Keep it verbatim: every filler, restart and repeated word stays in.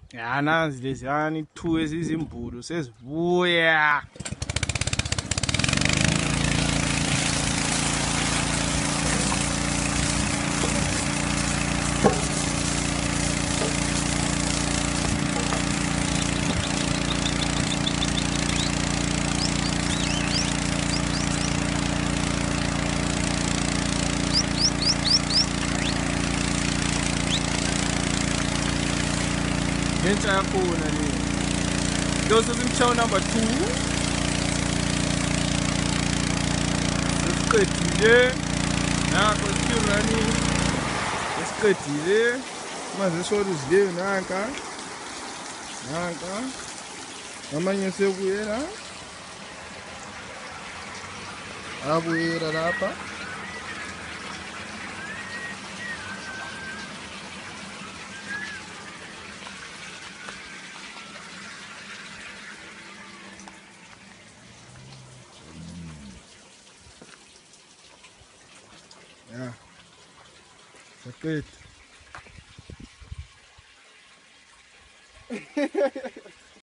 Ya nazi leziyani two ezizimbulo sezibuya. Ngenxa yakhona le. Those simchow number two. Esiqedile. Nakho still running. Esiqedile. Manje solo uzile nanka. Nanka. Amanye sekuyela. Abuyela lapha. Yeah, that's good.